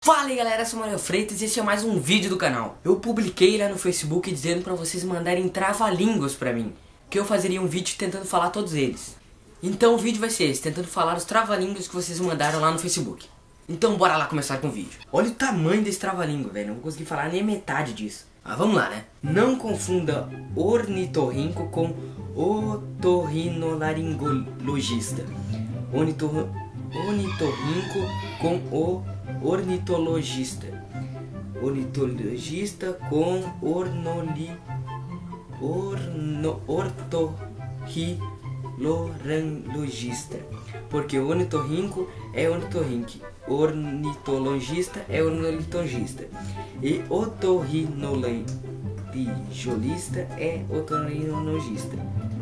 Fala aí galera, eu sou o Mario Freitas e esse é mais um vídeo do canal. Eu publiquei lá no Facebook dizendo pra vocês mandarem trava-línguas pra mim, que eu fazeria um vídeo tentando falar todos eles. Então o vídeo vai ser esse, tentando falar os trava-línguas que vocês mandaram lá no Facebook. Então bora lá começar com o vídeo. Olha o tamanho desse trava-língua, velho, não vou conseguir falar nem metade disso. Vamos lá, né? Não confunda ornitorrinco com otorrinolaringologista. Ornitorrinco com o ornitologista. Ornitologista com ornitorrinologista. Porque o ornitorrinco é ornitorrinco, ornitologista é ornitologista. E otorrinolaringologista é otorrinologista.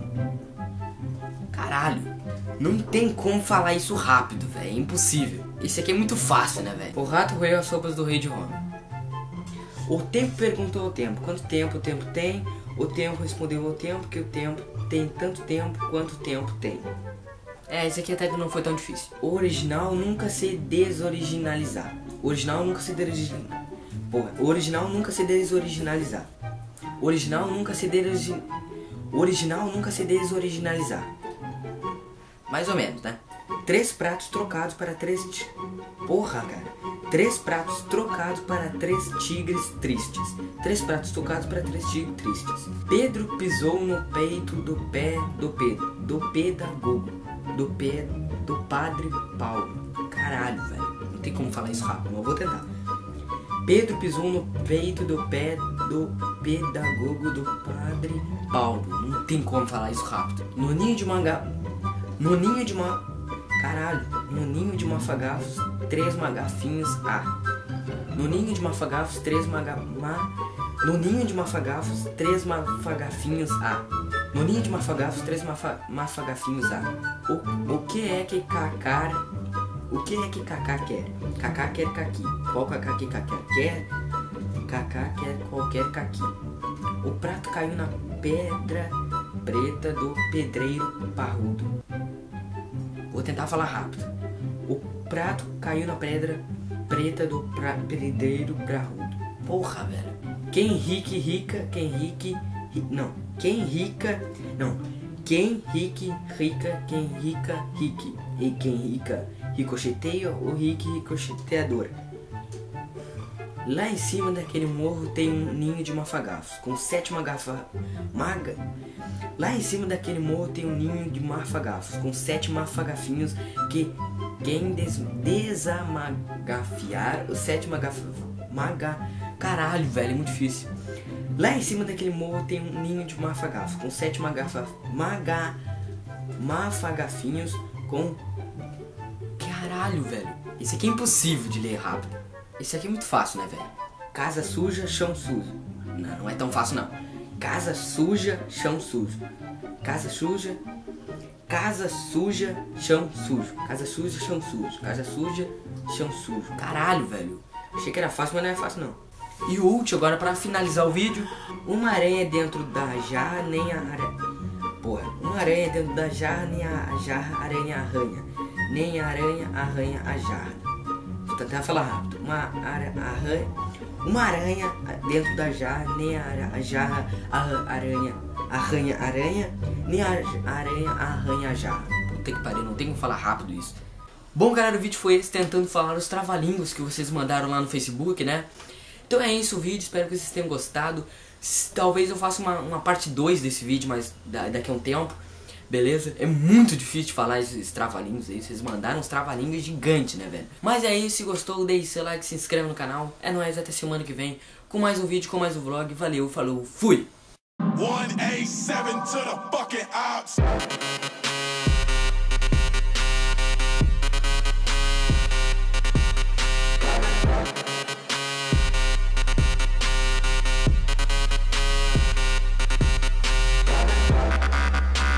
Caralho, não tem como falar isso rápido, velho, é impossível. Esse aqui é muito fácil, né, velho? O rato roeu as sopas do rei de Roma. O tempo perguntou ao tempo, quanto tempo o tempo tem? O tempo respondeu ao tempo que o tempo tem tanto tempo quanto o tempo tem. Esse aqui até não foi tão difícil. O original nunca se desoriginalizar. O original nunca se desoriginalizar. Porra, o original nunca se desoriginalizar. O original nunca se desoriginalizar. Mais ou menos, né? 3 pratos trocados para 3... Porra, cara. 3 pratos trocados para 3 tigres tristes. 3 pratos trocados para 3 tigres tristes. Pedro pisou no peito do pé do Pedro. Do pedagogo. Do pé do padre Paulo. Caralho, velho. Não tem como falar isso rápido, mas eu vou tentar. Pedro pisou no peito do pé do pedagogo do padre Paulo. Não tem como falar isso rápido. No ninho de mafagafos, 3 magafinhos No ninho de mafagafos, 3 magafinhos No ninho de mafagafos, 3 mafagafinhos O que é que Cacá quer? Cacá quer caqui. Qual Cacá que Cacá quer? Cacá quer qualquer caqui. O prato caiu na pedra preta do pedreiro parrudo. Vou tentar falar rápido. O prato caiu na pedra preta do pedreiro parrudo. Porra, velho. Quem rica, rica, rique. E quem rica, ricocheteia ou ricocheteador. Lá em cima daquele morro tem um ninho de mafagafos com 7 Lá em cima daquele morro tem um ninho de mafagafos com 7 mafagafinhos que quem desamagafiar os 7 Caralho, velho, é muito difícil. Lá em cima daquele morro tem um ninho de mafagafos com 7 mafagafinhos com... Caralho, velho. Esse aqui é impossível de ler rápido. Esse aqui é muito fácil, né, velho? Casa suja, chão sujo. Não é tão fácil, não. Casa suja, chão sujo. Casa suja, chão sujo. Casa suja, chão sujo. Casa suja, chão sujo. Caralho, velho. Achei que era fácil, mas não é fácil, não. E o último, agora pra finalizar o vídeo. Uma aranha dentro da jarra, nem a aranha... Porra, uma aranha dentro da jarra, nem a jarra aranha arranha. Nem a aranha arranha a jarra. Vou tentar falar rápido. Uma aranha dentro da jarra, nem a jarra aranha, nem a aranha arranha a jarra. Puta que pariu, não tem como falar rápido isso. Bom, galera, o vídeo foi esse, tentando falar os trava-línguas que vocês mandaram lá no Facebook, né? Então é isso o vídeo, espero que vocês tenham gostado. Talvez eu faça uma parte 2 desse vídeo, mas daqui a um tempo. Beleza? É muito difícil de falar esses trava-línguas aí. Vocês mandaram uns trava-línguas gigantes, né, velho? Mas é isso, se gostou, deixe seu like, se inscreva no canal. É nóis, até semana que vem com mais um vídeo, com mais um vlog. Valeu, falou, fui! 187 to the fucking ops.